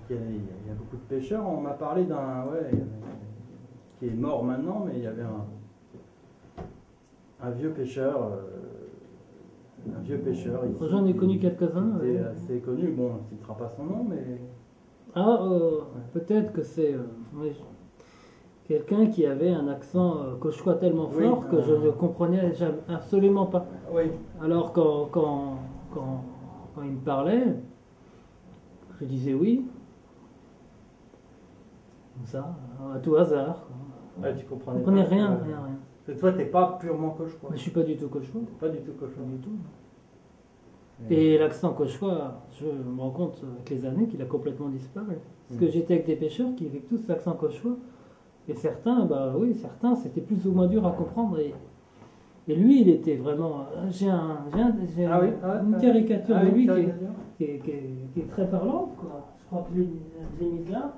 il y a beaucoup de pêcheurs. On m'a parlé d'un, ouais, qui est mort maintenant, mais il y avait un vieux pêcheur. Un vieux pêcheur ici. J'en ai connu quelques-uns. Qui était assez connu. Bon, on ne citera pas son nom, mais. Ah, peut-être que c'est quelqu'un qui avait un accent cauchois tellement fort que je ne comprenais absolument pas. Oui. Alors quand il me parlait, je disais oui. Comme ça, à tout hasard. Ouais, tu comprenais Je comprenais pas, rien. Et toi, t'es pas purement cauchois. Mais je suis pas du tout cauchois. Pas du tout cauchois. Pas du tout. Et l'accent cauchois, je me rends compte avec les années qu'il a complètement disparu. Parce que j'étais avec des pêcheurs qui avaient tous l'accent cauchois. Et certains, bah oui, certains, c'était plus ou moins dur à comprendre. Et lui, il était vraiment. J'ai une caricature de lui qui est très parlante, quoi. Je crois que je l'ai mise là.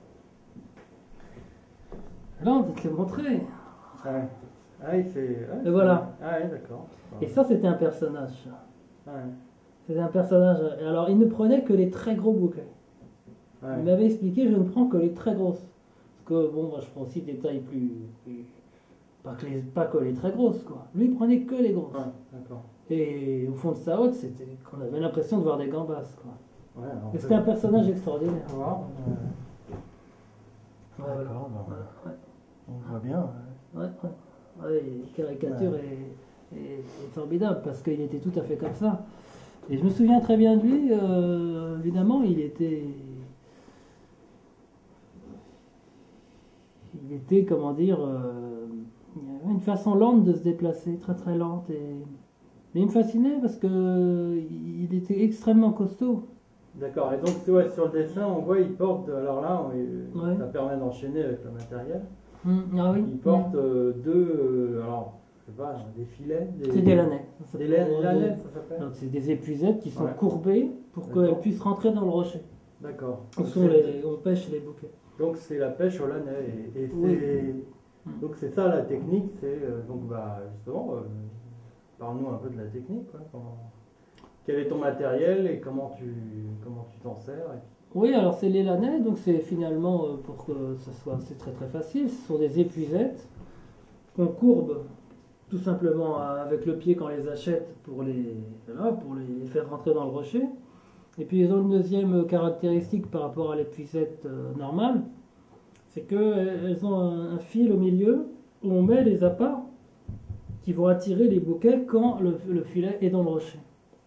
Là, on te l'a montré. Ouais. Ah, il fait. Ouais, et voilà. Ah, ouais, d'accord. Et ça, c'était un personnage. Ouais. C'était un personnage. Et alors, il ne prenait que les très gros bouquets. Ouais. Il m'avait expliqué, je ne prends que les très grosses. Parce que, bon, moi, je prends aussi des tailles plus pas que les très grosses, quoi. Lui, il prenait que les grosses. Ouais, d'accord. Et au fond de sa hotte, c'était qu'on avait l'impression de voir des gambas, quoi. Ouais, et c'était un personnage extraordinaire. D'accord, on voit bien. Ouais, caricature est formidable parce qu'il était tout à fait comme ça. Et je me souviens très bien de lui, évidemment, il était, comment dire, il avait une façon lente de se déplacer, très très lente. Mais il me fascinait parce que il était extrêmement costaud. D'accord, et donc ouais, sur le dessin, on voit il porte, alors là, ça permet d'enchaîner avec le matériel. Ah oui. Il porte deux, alors, je sais pas, des filets. C'est des lanais. Des lanais, ça s'appelle. Donc c'est des épuisettes qui sont courbées pour qu'elles puissent rentrer dans le rocher. D'accord. On pêche les bouquets. Donc c'est la pêche au lanet. Donc c'est ça la technique, c'est donc justement, parle-nous un peu de la technique, quoi. Quel est ton matériel et comment tu t'en sers? Oui, alors c'est les lanais, donc c'est finalement, pour que ce soit, c'est très très facile, ce sont des épuisettes qu'on courbe tout simplement avec le pied quand on les achète pour les faire rentrer dans le rocher. Et puis ils ont une deuxième caractéristique par rapport à l'épuisette normale, c'est qu'elles ont un fil au milieu où on met les appâts qui vont attirer les bouquets quand le filet est dans le rocher.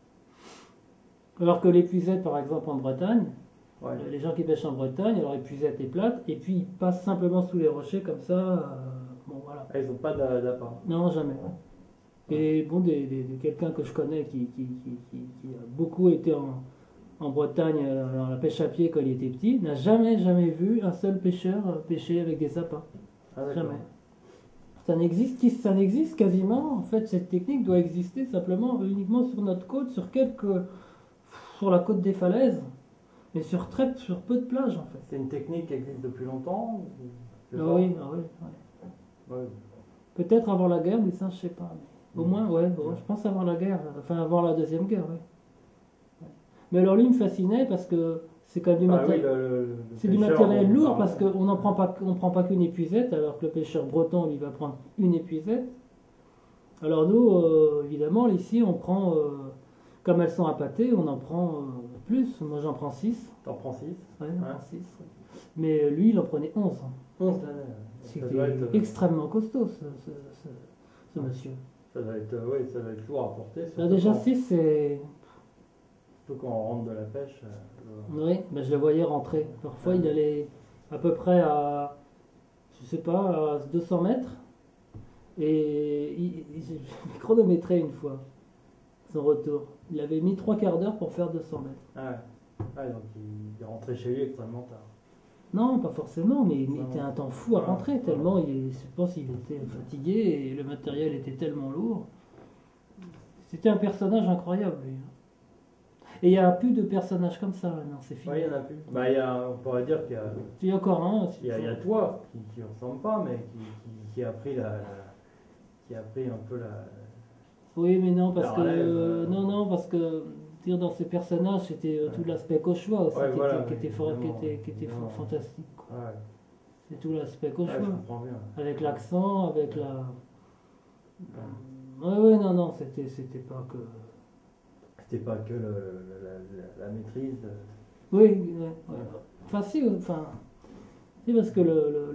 Alors que l'épuisette, par exemple en Bretagne, les gens qui pêchent en Bretagne, alors l'épuisette est plate, et puis ils passent simplement sous les rochers comme ça. Bon, voilà. Ils n'ont pas d'appât? Non, jamais. Et bon, quelqu'un que je connais qui a beaucoup été en Bretagne dans la pêche à pied quand il était petit, n'a jamais vu un seul pêcheur pêcher avec des appâts. Jamais. Ça n'existe quasiment. En fait, cette technique doit exister simplement uniquement sur notre côte, sur la côte des falaises, mais sur peu de plages en fait. C'est une technique qui existe depuis longtemps? Oui. Peut-être avant la guerre, mais ça je sais pas. Au moins, je pense avant la guerre, enfin avant la deuxième guerre, Mais alors lui il me fascinait parce que c'est quand même du matériel. C'est du matériel lourd parce qu'on prend pas qu'une épuisette, alors que le pêcheur breton lui va prendre une épuisette. Alors nous, évidemment, ici on prend, comme elles sont appâtées, on en prend plus. Moi j'en prends 6. T'en prends 6? Ouais, j'en prends 6. Mais lui il en prenait 11. 11 C'était extrêmement costaud ce monsieur. Ça doit être lourd à porter. Déjà 6 c'est... Surtout quand on rentre de la pêche. Oui, je le voyais rentrer. Parfois il allait à peu près à 200 mètres. Et il chronométrait une fois son retour. Il avait mis 3/4 d'heure pour faire 200 mètres. Donc il est rentré chez lui extrêmement tard. Non, pas forcément, mais il mettait un temps fou à rentrer, tellement je pense qu'il était fatigué et le matériel était tellement lourd. C'était un personnage incroyable, lui. Et il n'y a plus de personnages comme ça, non, c'est fini. Oui, il n'y en a plus. On pourrait dire qu'il y a... Il y a encore un. Il y a toi, qui ne ressemble pas, mais qui a pris qui a pris un peu la... Oui, mais non, parce que... Non, parce que... dire, dans ces personnages, c'était tout l'aspect cauchois aussi qui était évidemment. fantastique, quoi. Ouais. C'est tout l'aspect cauchois. Je comprends bien. Avec l'accent, avec la. Ouais, non, c'était pas que. C'était pas que la maîtrise. Oui, ouais. Enfin, si, parce que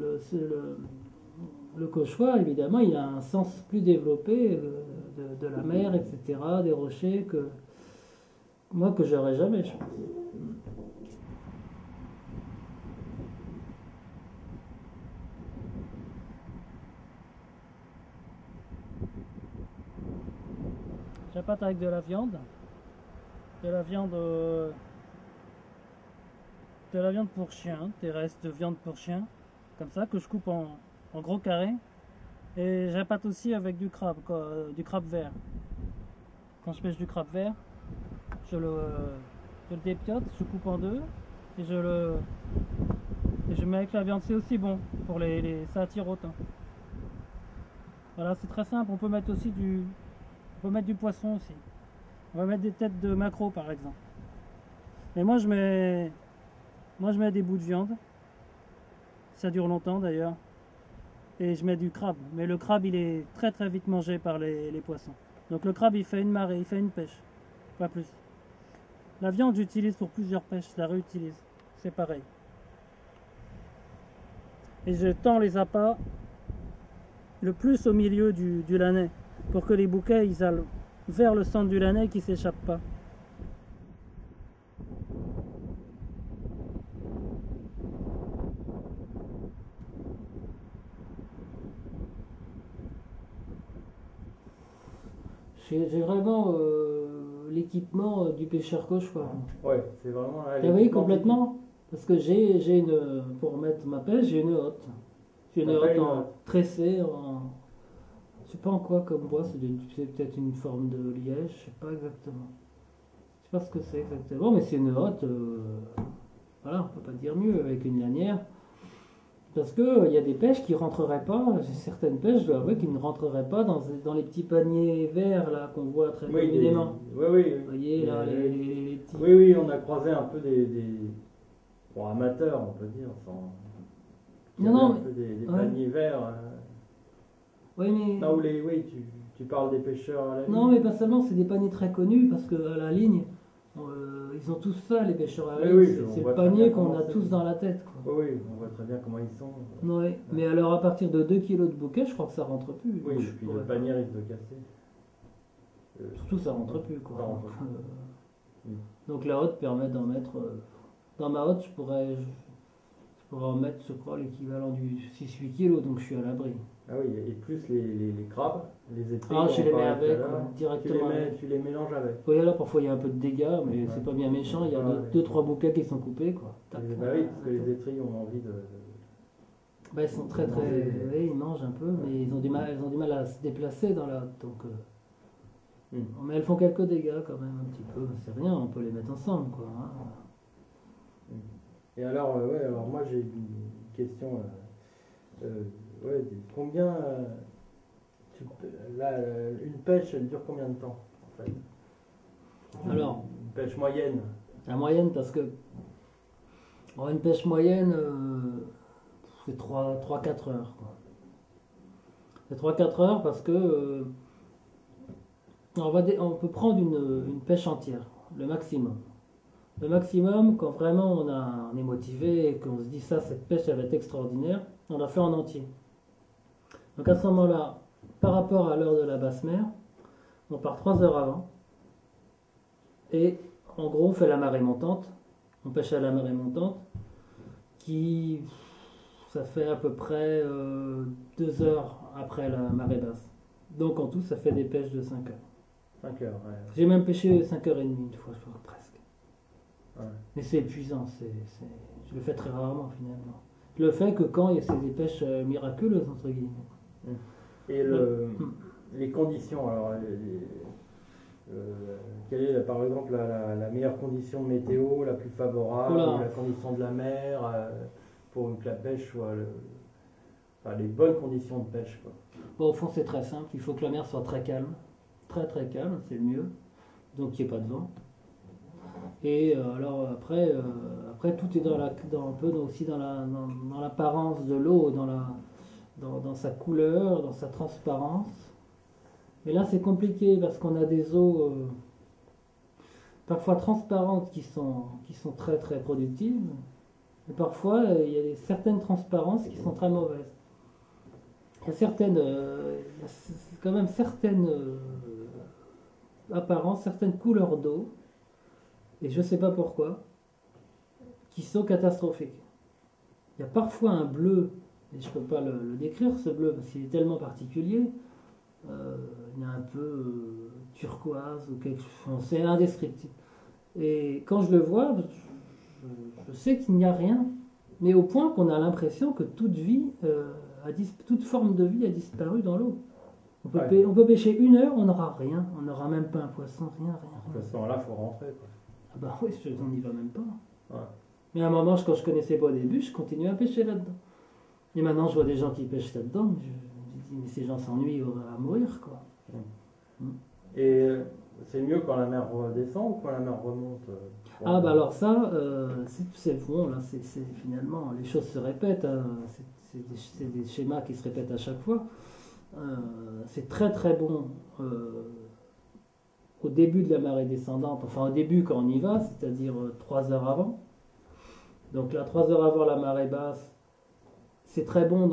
le cauchois, évidemment, il a un sens plus développé de la mer, etc., des rochers, que moi, que j'aurais jamais, je pense. J'appâte avec de la viande pour chien, des restes de viande pour chien, comme ça, que je coupe en gros carrés. Et j'appâte aussi avec du crabe vert. Quand je pêche du crabe vert, je le dépiote, je coupe en deux et je mets avec la viande. C'est aussi bon pour ça attire autant. Voilà, c'est très simple. On peut mettre aussi du poisson aussi. On va mettre des têtes de maquereau par exemple. Mais moi je mets des bouts de viande. Ça dure longtemps d'ailleurs. Et je mets du crabe. Mais le crabe, il est très très vite mangé par les poissons. Donc le crabe, il fait une marée, il fait une pêche. Pas plus. La viande, j'utilise pour plusieurs pêches. Je la réutilise. C'est pareil. Et je tends les appâts le plus au milieu du lanet. Pour que les bouquets, ils aillent vers le centre du lanet et qu'ils ne s'échappent pas. J'ai vraiment l'équipement du pêcheur cauchois. Ouais, c'est vraiment. Oui, complètement. Parce que j'ai une. Pour mettre ma pêche, j'ai une hotte. J'ai une hotte tressée en. Je sais pas en quoi comme bois, c'est peut-être une forme de liège, je sais pas exactement. Je sais pas ce que c'est exactement, mais c'est une hotte. Voilà, on peut pas dire mieux, avec une lanière. Parce qu'il y a des pêches qui ne rentreraient pas, j'ai certaines pêches, je dois avouer, qui ne rentreraient pas dans les petits paniers verts là qu'on voit très communément. Oui. Vous voyez là, les petits. Oui, on a croisé un peu des bon, amateurs, on peut dire, Non, un peu des paniers verts. Oui, mais. Non, tu parles des pêcheurs à la ligne. Non, mais pas seulement, c'est des paniers très connus parce qu'à la ligne, ils ont tous ça, les pêcheurs à la ligne. C'est le panier qu'on a tous dans la tête, quoi. Oui, on voit très bien comment ils sont. Oui, mais alors à partir de 2 kg de bouquet, je crois que ça rentre plus. Oui, et puis le panier risque de casser. Surtout, ça rentre plus, quoi. Ça rentre plus. Donc la hotte permet d'en mettre. Dans ma hotte, je pourrais en mettre, je crois, l'équivalent du 6-8 kg, donc je suis à l'abri. Ah oui, et plus les crabes, les étrilles. Ah, je les mets avec, directement. Tu les mélanges avec. Oui, là, parfois il y a un peu de dégâts, mais c'est pas bien méchant. Il y a 2-3 bouquets qui sont coupés, quoi. Bah oui, parce que les étrilles ont envie de. Bah, ils sont très. Oui, ils mangent un peu, mais elles ont du mal à se déplacer dans la hotte. Donc, mais elles font quelques dégâts quand même, un petit peu. C'est rien, on peut les mettre ensemble, quoi. Hein. Et alors, alors moi j'ai une question. Combien. Une pêche, elle dure combien de temps en fait? Alors, une pêche moyenne. La moyenne, parce que. Une pêche moyenne, c'est 3-4 heures. C'est 3-4 heures parce que. On peut prendre une pêche entière, le maximum. Le maximum, quand vraiment on est motivé et qu'on se dit ça, cette pêche elle va être extraordinaire, on la fait en entier. Donc à ce moment-là, par rapport à l'heure de la basse mer, on part 3 heures avant. Et en gros, on fait la marée montante. On pêche à la marée montante, ça fait à peu près 2 heures après la marée basse. Donc en tout, ça fait des pêches de 5 heures. 5 heures, ouais. J'ai même pêché 5h30 une fois, je crois, presque. Ouais. Mais c'est épuisant, je le fais très rarement finalement. Je le fais que quand c'est des pêches miraculeuses, entre guillemets. Et les conditions, alors, quelle est par exemple la meilleure condition météo, la plus favorable, la condition de la mer, pour que la pêche soit les bonnes conditions de pêche, quoi. Bon, au fond, c'est très simple, il faut que la mer soit très calme, très très calme, c'est le mieux, donc qu'il n'y ait pas de vent. Et alors après tout est un peu aussi dans l'apparence de l'eau, dans sa couleur, dans sa transparence. Mais là c'est compliqué parce qu'on a des eaux parfois transparentes qui sont très très productives. Et parfois il y a certaines transparences qui sont très mauvaises. Il y a quand même certaines apparences, certaines couleurs d'eau, et je ne sais pas pourquoi, qui sont catastrophiques. Il y a parfois un bleu, et je ne peux pas le décrire ce bleu parce qu'il est tellement particulier, il y a un peu turquoise ou quelque chose, c'est indescriptible. Et quand je le vois, je sais qu'il n'y a rien, mais au point qu'on a l'impression que toute forme de vie a disparu dans l'eau. On peut pêcher 1 heure, on n'aura rien, on n'aura même pas un poisson, rien. De toute façon, là, il faut rentrer, quoi. Ah bah oui, on n'y va même pas. Ouais. Mais à un moment, quand je connaissais pas au début, je continuais à pêcher là-dedans. Et maintenant, je vois des gens qui pêchent là-dedans, je me dis, mais ces gens s'ennuient à mourir, quoi. Et c'est mieux quand la mer redescend ou quand la mer remonte Ah bah alors ça, c'est bon, là, finalement, les choses se répètent, hein. C'est des schémas qui se répètent à chaque fois. C'est très très bon au début de la marée descendante, enfin au début quand on y va, c'est-à-dire 3 heures avant. Donc là, 3 heures avant la marée basse, c'est très bon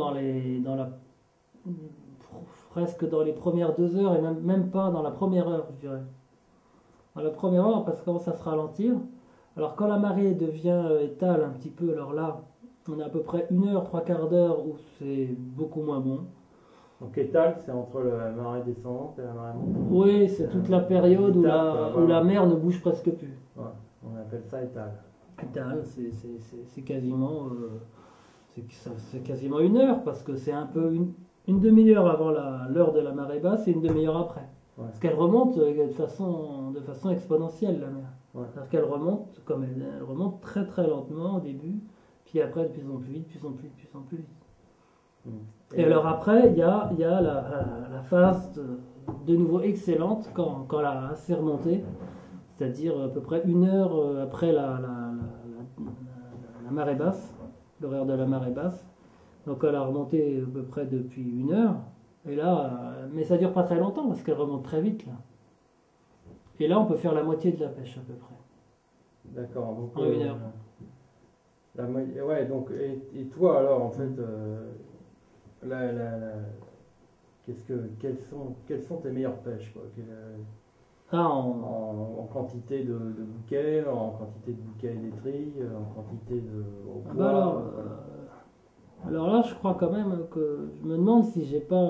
presque dans les premières 2 heures et même pas dans la première heure, je dirais. Dans la première heure, parce que commence à se ralentir. Alors quand la marée devient étale un petit peu, alors là, on a à peu près 1 heure, 3/4 d'heure où c'est beaucoup moins bon. Donc étale, c'est entre la marée descendante et la marée montante. Oui, c'est toute la période où la mer ne bouge presque plus. Ouais, on appelle ça étale. Étale, c'est quasiment, c'est quasiment 1 heure, parce que c'est un peu une demi-heure avant l'heure de la marée basse et une demi-heure après. Ouais. Parce qu'elle remonte de façon exponentielle, la mer. Ouais. C'est-à-dire qu'elle remonte, elle remonte très très lentement au début, puis après de plus en plus vite, de plus en plus vite. Et alors après, il y a la phase de nouveau excellente quand elle a assez remonté, c'est-à-dire à peu près 1 heure après la marée basse, l'horaire de la marée basse. Donc elle a remonté à peu près depuis 1 heure, et là, mais ça dure pas très longtemps parce qu'elle remonte très vite là. Et là, on peut faire la moitié de la pêche à peu près. D'accord. Donc, en 1 heure. Ouais, donc, et toi alors, en fait, quelles sont tes meilleures pêches, quoi, en quantité de bouquets, en quantité de bouquets d'étris, en quantité de au poids, alors là, je crois quand même que je me demande si j'ai pas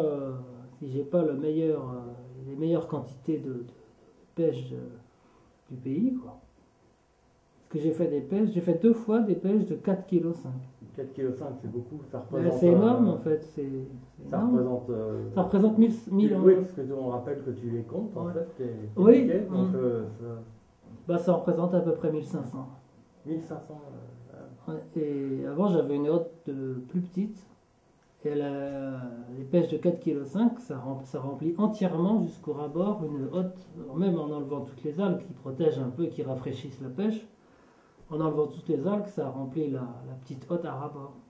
les meilleures quantités de pêche du pays, quoi. Parce que j'ai fait 2 fois des pêches de 4,5 kg. 4,5 kg, c'est beaucoup, ça représente... C'est énorme en fait, ça énorme. représente 1000 oui, parce que on rappelle que tu les comptes en fait, tes oui, bouquets, donc ça représente à peu près 1500. 1500. Et avant j'avais une hotte plus petite, et les pêches de 4,5 kg, ça remplit entièrement jusqu'au ras-bord une hotte, même en enlevant toutes les algues qui protègent un peu et qui rafraîchissent la pêche. En enlevant toutes les algues, ça remplit la petite hotte à ras-bord.